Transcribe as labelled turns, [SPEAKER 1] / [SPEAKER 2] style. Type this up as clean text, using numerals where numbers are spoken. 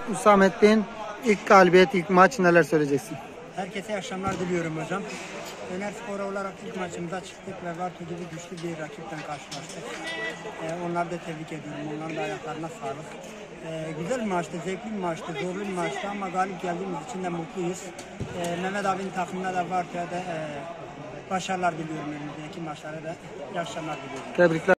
[SPEAKER 1] Hüsamettin, ilk galibiyet, ilk maç, neler söyleyeceksin?
[SPEAKER 2] Herkese iyi akşamlar diliyorum hocam. Fenerspor olarak ilk maçımıza çıktık ve Varto gibi güçlü bir rakipten karşılaştık. Onları da tebrik ediyorum. Onların da ayaklarına sağlık. Güzel bir maçtı, zevkli bir maçtı, zorlu bir maçtı ama galip geldiğimiz için de mutluyuz. Mehmet abinin takımına da Varto'ya da başarılar diliyorum önümüzdeki maçlara da. İyi akşamlar diliyorum.
[SPEAKER 1] Tebrikler.